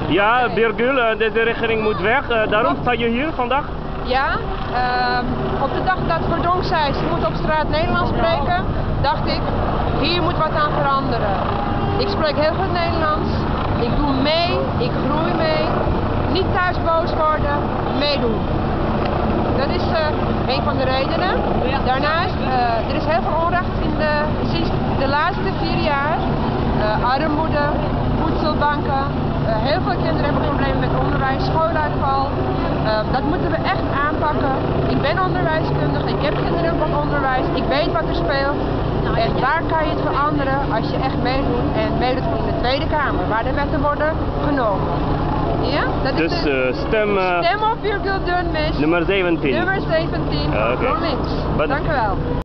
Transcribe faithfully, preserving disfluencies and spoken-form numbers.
Ja, Okay. Birgül, uh, deze regering moet weg. Uh, daarom sta je hier vandaag? Ja, uh, op de dag dat Verdonk zei ze moet op straat Nederlands spreken, dacht ik, hier moet wat aan veranderen. Ik spreek heel goed Nederlands, ik doe mee, ik groei mee, niet thuis boos worden, meedoen. Dat is uh, een van de redenen. Daarnaast, uh, er is heel veel onrecht in de, sinds de laatste vier jaar. Uh, armoede, voedselbanken, uh, heel veel kinderen hebben problemen met onderwijs, schooluitval. Uh, dat moeten we echt aanpakken. Ik ben onderwijskundige, ik heb kinderen van onderwijs, ik weet wat er speelt. En daar kan je het veranderen als je echt meedoet en meedoet in de Tweede Kamer, waar de wetten worden genomen. Ja? Dat is Dus de, uh, stem, uh, stem op Birgül Dönmez. nummer zeventien. Nummer zeventien, Uh, okay. GroenLinks. Dank u wel.